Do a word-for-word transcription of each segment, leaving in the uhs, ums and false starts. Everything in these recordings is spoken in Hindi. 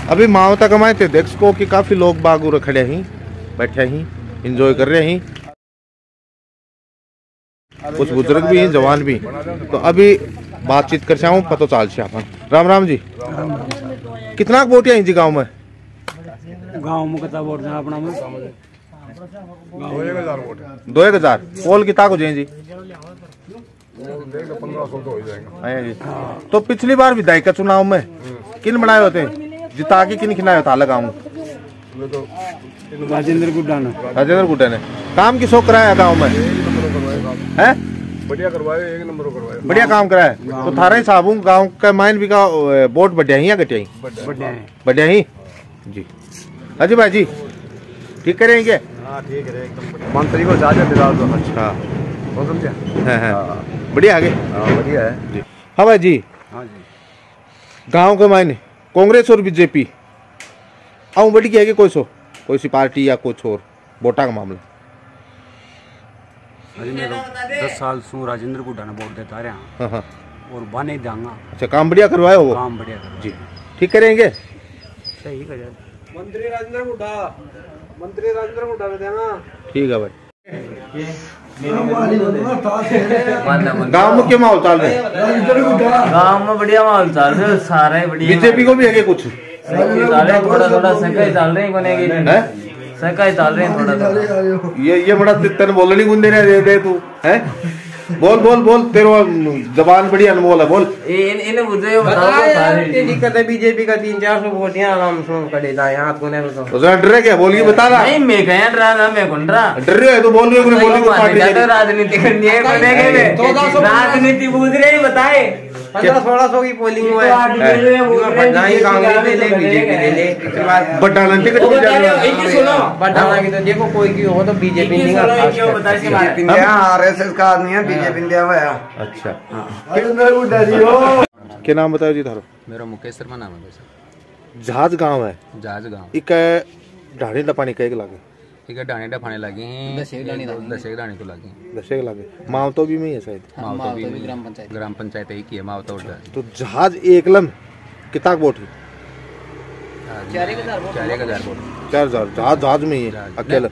अभी मावता कमाए थे देख को कि काफी लोग बागू खड़े ही बैठे ही इंजॉय कर रहे हैं, कुछ बुजुर्ग भी हैं जवान भी। तो अभी बातचीत कर चाहूँ पता चाल से अपन। राम राम जी, कितना वोट है जी गांव में? गांव में कितना वोट है अपना में? दो एक हजार वोट दो एक हजार पोल कितना को जी? पंद्रह सौ तो हो जाएगा जी। तो पिछली बार विधायक का चुनाव में किन बनाए होते जिता के किन खिलाए होता लगाऊं? राजेंद्र गुड्डा ने। राजेंद्र गुड्डा ने काम की शौक कराया गांव में है? बढ़िया करवाए, एक नंबर करवाए, बढ़िया काम कराया। तो थारा ही साबू गांव का माइन भी का वोट बढ़िया ही या घटिया ही? बढ़िया ही जी। अजी भाई जी ठीक करेंगे? हाँ ठीक है एकदम। मंत्री को चार्ज दिला दो। अच्छा समझे? है है बढ़िया आगे। हाँ बढ़िया है जी। हाँ भाई जी, हाँ जी। गांव के मायने कांग्रेस और बीजेपी आऊ बढ़ी है कि कोई सो कोई सी पार्टी या कुछ और वोटा का मामला? अरे मैं दस साल से राजेंद्र गुड्डा ने वोट देता रहा। हाँ हाँ और बने देंगा। अच्छा काम बढ़िया करवाए हो? काम बढ़िया करवाए जी। ठीक करेंगे? सही कर जाए। मंत्री राजेंद्र गुड्डा, मंत्री राजेंद्र गुड्डा ने देना। ठीक है भाई। गांव में क्या माहौल चल रहा है? गांव में बढ़िया माहौल चल रहा है, सारे बढ़िया। बीजेपी को भी है कुछ थोड़ा थोड़ा सका ही चल रहे हैं, बनेगी सका ही चल रहे हैं थोड़ा थोड़ा। ये ये बड़ा तेन बोलनी गुंदे ने दे दे तू है? बोल बोल बोल, तेरे जबान बड़ी अनमोल है, बोल। इन इन मुझे बताओ सारी दिक्कत है। बीजेपी का तीन चार सौ वोट यहाँ आराम से खड़े था यहाँ को नहीं बताओ। तो जरा डर क्या बोल के बता रहा? नहीं मैं कहीं डरा ना, मैं कौन डरा? डर रहे हो तो बोल रहे हो, बोल रहे हो। राजनीति करनी है राजनीति पूछ रहे हैं, बताए पंद्रह सोलह सौ की पोलिंग हुआ है। कांग्रेस ले ले बीजेपी ले ले बटाना टिकट बटाना की तो देखो कोई की हो तो बीजेपी नहीं आरएसएस का आदमी है, बीजेपी इंडिया में। अच्छा क्या नाम बताओ जी थारो? मेरा मुकेश शर्मा नाम है। जहाज गांव है? जहाज गांव। इक ढाणी डपानी कई लागे? ठीक है ढाणी डफाने लगे हैं, दसेक ढाणी तो लगे, दसेक लागे। मावतो भी में है शायद? मावतो भी ग्राम पंचायत ग्राम पंचायत एक ही है मावतो। तो जहाज एकलम कितना वोट है? चार एक हजार वोट। चार हजार जहाज जहाज में ही है अकेला?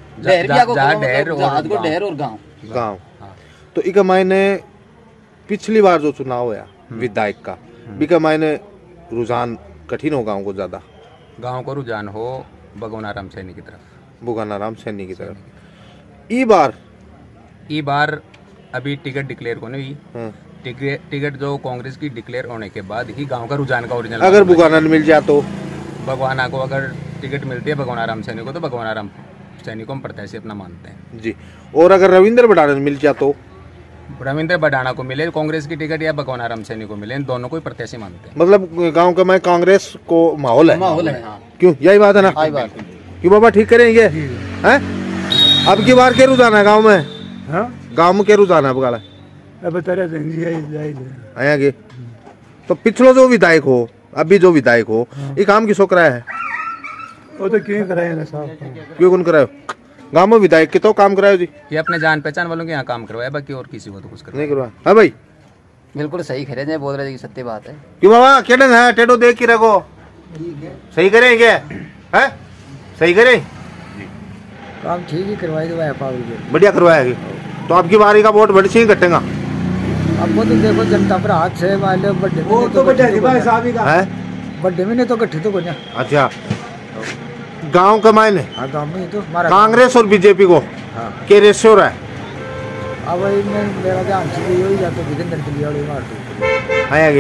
ढेर और गाँव गाँव। तो इक मायने पिछली बार जो चुनाव हुआ विधायक का बिका मायने रुझान कठिन हो गाँव को ज्यादा? गाँव को रुझान हो भगवानाराम सैनी की तरफ। भगवानाराम सैनी की तरफ। ई बार ई बार अभी टिकट डिक्लेयर को नहीं हुई। टिकट टिकट जो कांग्रेस की डिक्लेयर होने के बाद ही गांव का रुझान का ओरिजिनल। अगर भगवाना मिल जाए तो? भगवाना को अगर टिकट मिलती है भगवानाराम सैनी को तो भगवानाराम सैनी को हम प्रत्याशी अपना मानते हैं जी। और अगर रविंद्र बडाना मिल जाए तो? रविंद्र बडाना को मिले कांग्रेस की टिकट या भगवानाराम सैनी को मिले, इन दोनों को ही प्रत्याशी मानते हैं। मतलब गांव का मैं कांग्रेस को माहौल है? माहौल है हाँ। क्यों यही बात है ना? क्यों बाबा ठीक करेंगे हैं? अब की बार क्या रुझान है गांव में? गांव में क्या रुझान है? बगाला आगे तो पिछलो जो विधायक हो अभी जो विधायक हो ये काम किसको कराया है? वो तो क्यों कराया ना साहब? क्यों कौन करायो? गांव में विधायक के तो काम करायो जी? ये अपने जान पहचान वालों के यहाँ काम करवाया, बाकी और किसी को तो कुछ नहीं करवाया। हाँ भाई बिल्कुल सही कह रहे हैं, बोल रहे हैं सत्य बात है। क्यों बाबा क्या ढंग है? टेटो देख के रखो, सही करें क्या है? सही करें काम ठीक ही करवाई दो, बढ़िया करवाया। तो आपकी बारी का वोट बढ़ से ही घटेगा? अब वो तो देखो जनता पर हाथ से मान लो बड्डे में तो बड्डे में तो गठे तो कोई। अच्छा गांव का मायने गांव में तो हमारा कांग्रेस और बीजेपी को क्या रेशियो रहा है? अब मेरा ध्यान से यही हो जाता विजेंद्र के लिए मार दो आगे।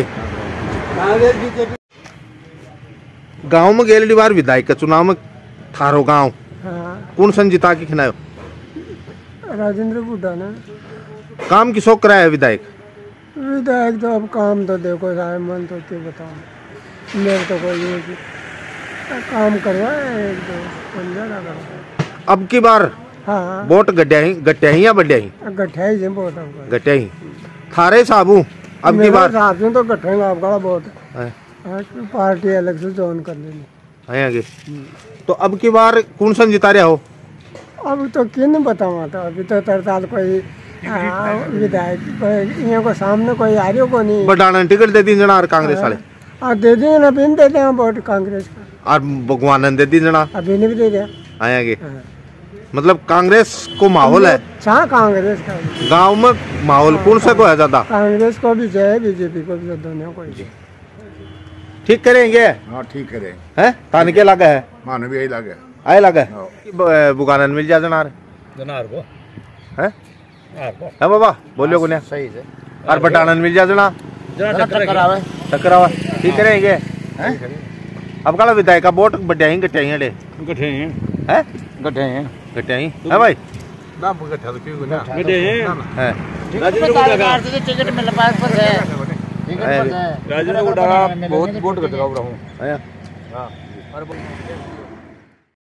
गांव में गेली बार विधायक का चुनाव में थारो गांव कौन संजीता की खिलायो? राजेंद्र गुड्डा ने। काम की शौक कराया है विधायक? विधायक तो अब काम तो देखो साहब, मन तो क्यों बताऊं, मेरे तो कोई नहीं काम करवाए एक दो। अब की बार हाँ वोट गड्ढा ही गट्टिया ही या बढ़िया ही? गट्ठा ही बहुत गट्टिया ही थारे साबू। अब की बार साथ में तो गट्ठेगा आपका बहुत पार्टी अलग से ज्वाइन कर लेनी आगे। तो अब की बार कौन सा जिता रहा हो? अब तो किन बताऊँ, तो अभी तो तरताल कोई विधायक को सामने कोई आ रही को नहीं। बटाना टिकट दे दी जना कांग्रेस वाले हाँ दे देंगे ना, अभी दे दें वोट कांग्रेस का। और भगवान ने दे दी जना अभी नहीं भी दे दिया आएंगे। मतलब कांग्रेस को माहौल है, अच्छा कांग्रेस का गांव में माहौल कौन सा को है ज्यादा? कांग्रेस को भी जाए, बीजेपी को भी, दोनों को ही। ठीक करेंगे? हाँ ठीक करें। हैं तान के लगा है, मानो भी यही लगे आए लगा है बुगानन मिल जा जनार जनार को हैं है बाबा बोलियो को सही से और बटानन मिल जा जना जरा टक्कर आवे टक्कर आवा ठीक करेंगे हैं? अब कल विधायक का वोट बढ़ाई गटाई डे गठे हैं हैं गठे हैं गटाई है भाई ना गठा तो क्यों ना गठे हैं है टिकट मिल पास पर है राजेंद्र को डाला बहुत वोट करता हूं हां